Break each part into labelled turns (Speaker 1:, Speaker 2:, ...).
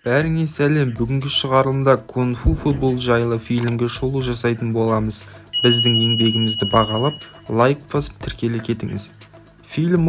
Speaker 1: Бәріңе сәлем. Бүгінгі шығарылымда кунг-фу футбол жайлы фильмге шолу жасайтын боламыз. Біздің еңбегімізді бағалап, лайк басып тіркеле кетіңіз. Фильм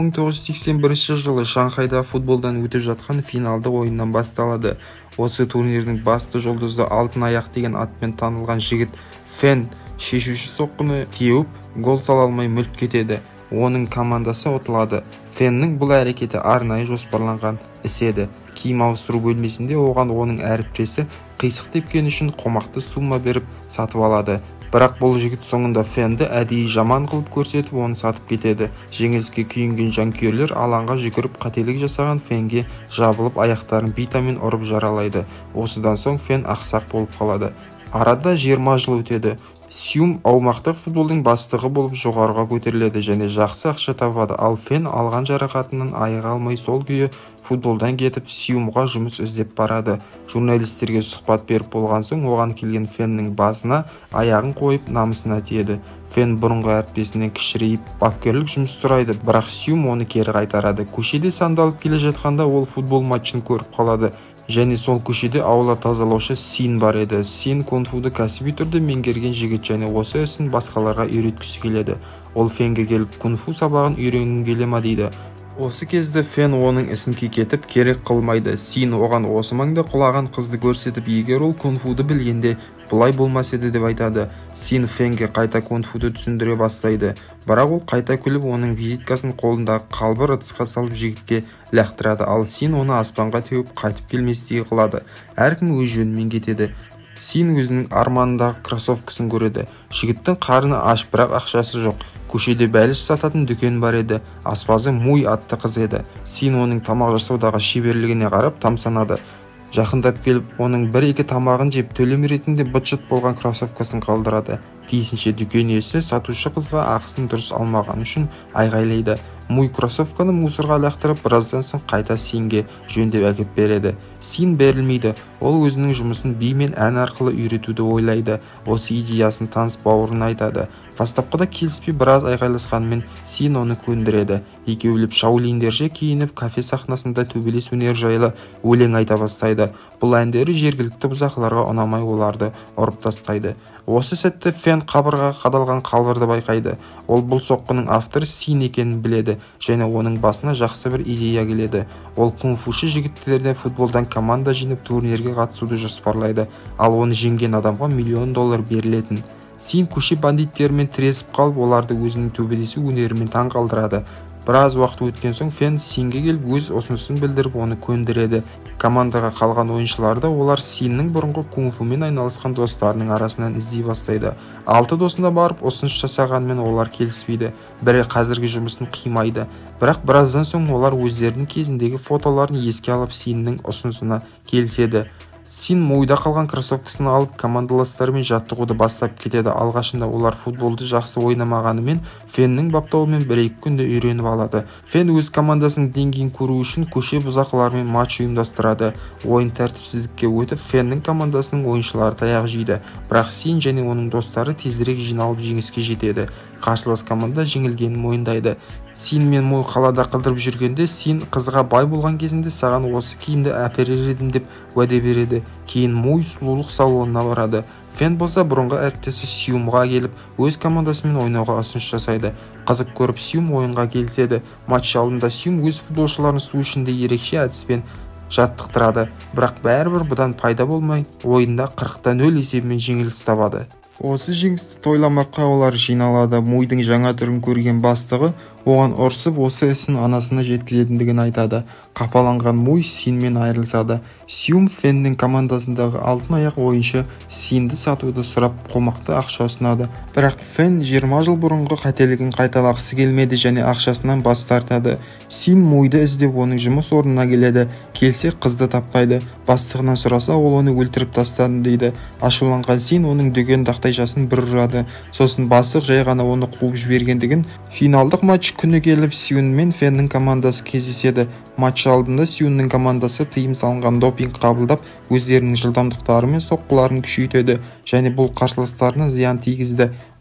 Speaker 1: 1981 жылы Шанхайда футболдан өтіп жатқан финалды ойыннан басталады. Осы турнирдің басты жұлдызы алтын аяқ деген атпен танылған жігіт Фэн шешуші соққыны теуіп, гол сала алмай мүлт кетеді. Оның командасы ұтылады. Фэннің бұл әрекеті арнайы жоспарланған іс еді. Киім ауыстыру бөлмесінде оған оның әріптесі қисық тепкені үшін қомақты сумма беріп сатып алады. Бірақ бұл жігіт соңында Фэнді әдейі жаман қылып көрсетіп, оны сатып кетеді. Жеңіліске күйінген жанкүйерлер алаңға жүгіріп қатерлік жасаған Фэнге жабылып, аяқтарын битамен ұрып жаралайды. Осыдан соң Фэн ақсақ болып қалады. Арада 20 жыл өтеді. Сюм аумақтық футболдың бастығы болып жоғарыға көтеріледі және жақсы ақша табады. Ал Фэн алған жарақатынан айыға алмай сол күйі футболдан кетіп, Сюмға жұмыс іздеп барады. Журналистерге сұхбат беріп болған соң, оған келген Фэннің басына аяғын қойып, намысына тиеді. Фэн бұрынғы әріптесінен кішірейіп, бапкерлік жұмыс сұрайды, бірақ Сюм оны кері қайтарады. Көшеде сандалып келе жатқанда ол футбол матчын көріп қалады. Және сол көшеде аула тазалаушы Син бар еді. Син кунг-фуды кәсіби түрде меңгерген жігіт және осы ісін басқаларға үйреткісі келеді. Ол Фэнге келіп, кунг-фу сабағын үйренгің келе ме дейді. Осы кезде Фэн оның ісін кекетіп, керек қылмайды. Син оған осы маңда құлаған қызды көрсетіп, егер ол кунг-фуды білгенде бұлай болмас еді деп айтады. Син Фэнге қайта кунг-фуды түсіндіре бастайды. Бірақ ол қайта күліп, оның визиткасын қолындағы қалбыр ыдысқа салып жігітке лақтырады. Ал Син оны аспанға теуіп қайтып келместей қылады. Әркім өз жөнімен кетеді. Син өзінің арманындағы кроссовкасын көреді. Жігіттің қарны аш, бірақ ақшасы жоқ. Көшеде бәліш сататын дүкен бар еді. Аспазы Муй атты қыз еді. Син оның тамақ жасаудағы шеберлігіне қарап тамсанады. Жақындап келіп, оның 1-2 тамағын жеп төлем ретінде быт-шыт болған кроссовкасын қалдырады. Тиісінше дүкен иесі сатушы қызға ақысын дұрыс алмаған үшін айғайлайды. Муй кроссовканы мусорға лақтырып, біраздан соң қайта Синге жөндеп әкеп береді. Син берілмейді. Ол өзінің жұмысын би мен ән арқылы үйретуді ойлайды. Осы идеясын таныс бауырына айтады. Бастапқыда келіспей біраз айғайласқанымен Син оны көндіреді. Екеулеп шаулиндерше киініп, кафе сахнасында төбелес өнер жайлы өлең айта бастайды. Бұл әндері жергілікті бұзақыларға ұнамай, оларды ұрып тастайды. Осы сәтте Фэн қабырғаға қадалған қалбырды байқайды. Ол бұл соққының авторы Син екенін біледі және оның басына жақсы бір идея келеді. Ол кунг-фушы жігіттерден футболдан команда жинап турнирге қатысуды жоспарлайды, ал оны жеңген адамға $1 миллион берілетін. Син көше бандиттерімен тіресіп қалып, оларды өзінің төбелесу өнерімен таң қалдырады. Біраз уақыт өткен соң Фэн Синге келіп өз ұсынысын білдіріп, оны көндіреді. Командаға қалған ойыншыларды олар Синнің бұрынғы кунг-фумен айналысқан достарының арасынан іздей бастайды. 6 досына барып ұсыныс жасағанмен олар келіспейді. Бірі қазіргі жұмысын қимайды. Бірақ біраздан соң олар өздерінің кезіндегі фотоларын еске алып Синнің ұсынысына келіседі. Син Муйда қалған кроссовкасын алып, командаластарымен жаттығуды бастап кетеді. Алғашында олар футболды жақсы ойнамағанымен, Фэннің баптауымен 1-2 күнде үйреніп алады. Фэн өз командасының деңгейін көру үшін көше бұзақыларымен матч ұйымдастырады. Ойын тәртіпсіздікке өтіп, Фэннің командасының ойыншылары таяқ жейді. Бірақ Син және оның достары тезірек жиналып жеңіске жетеді. Қарсылас команда жеңілгенін мойындайды. Син мен Муй қалада қыдырып жүргенде, Син қызға бай болған кезінде саған осы киімді әперер едім деп уәде береді. Кейін Муй сұлулық салонына барады. Фэн болса бұрынғы әріптесі Сюмға келіп, өз командасымен ойнауға ұсыныс жасайды. Қызық көріп Сюм ойынға келіседі. Матч алдында Сюм өз футболшыларын су ішінде ерекше әдіспен жаттықтырады. Бірақ бәрібір бұдан пайда болмай, ойында 40-0 есебімен жеңіліс табады. Осы жеңісті тойламаққа олар жиналады. Муйдың жаңа түрін көрген бастығы оған ұрсып, осы ісін анасына жеткізетіндігін айтады. Қапаланған Муй Синмен айырылысады. Сюм Фэннің командасындағы алтын аяқ ойыншы Синді сатуды сұрап, қомақты ақша ұсынады. Бірақ Фэн 20 жыл бұрынғы қателігін қайталағысы келмеді және ақшасынан бас тартады. Син Муйды іздеп оның жұмыс орнына келеді. Келсе, қызды таппайды. Бастығынан сұраса, ол оны өлтіріп тастады дейді. Ашуланған Син оның дүкен тақтайшасын бір ұрады. Сосын бастық жай ғана оны қуып жібергендігін, финалдық матч күні келіп Сюн мен Фэннің командасы кездеседі. Матч алдында Сюнның командасы тыйым салынған допинг қабылдап, өздерінің жылдамдықтары мен соққыларын күшейтеді және бұл қарсыластарына зиян тигізді.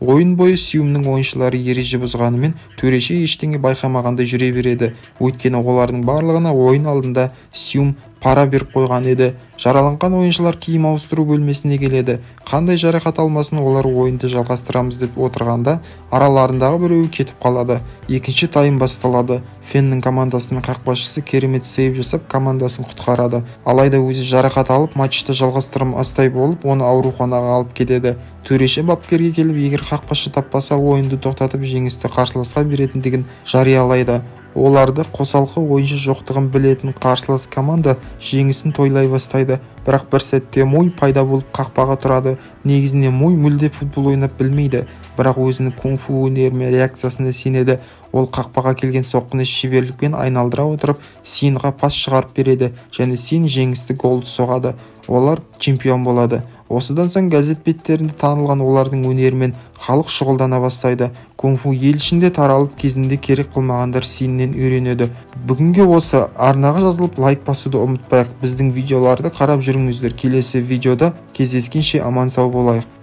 Speaker 1: Ойын бойы Сюмнің ойыншылары ереже бұзғанымен төреші ештеңе байқамағандай жүре береді. Өйткені олардың барлығына ойын алдында Сюм пара беріп қойған еді. Жараланған ойыншылар киім ауыстыру бөлмесіне келеді. Қандай жарақат алмасын, олар ойынды жалғастырамыз деп отырғанда араларындағы біреуі кетіп қалады. Екінші тайм басталады. Феннің командасының қақпашысы керемет сейв жасап командасын құтқарады. Алайда өзі жарақат алып, матчты жалғастырмастай болып, оны ауруханаға алып кетеді. Төреші бапкерге келіп, егер қақпашы таппаса, ойынды тоқтатып жеңісті қарсыласқа беретіндігін жариялайды. Оларды қосалқы ойыншы жоқтығын білетін қарсылас команда жеңісін тойлай бастайды. Бірақ бір сәтте Мой пайда болып қақпаға тұрады. Негізінде Мой мүлде футбол ойнап білмейді, бірақ өзінің кунг-фу өнеріне реакциясына сенеді. Ол қақпаға келген соққыны шеберлікпен айналдыра отырып, Синға пас шығарып береді және Син жеңісті голды соғады. Олар чемпион болады. Осыдан соң газет беттерінде танылған олардың өнерімен халық шұғылдана бастайды. Кунг-фу ел ішінде таралып, кезінде керек қылмағандар Синнен үйренеді. Бүгінге осы. Арнаға жазылып лайк басуды ұмытпайық. Біздің видеоларды қарап жүріңіздер. Келесі видеода кездескенше аман сау болайық.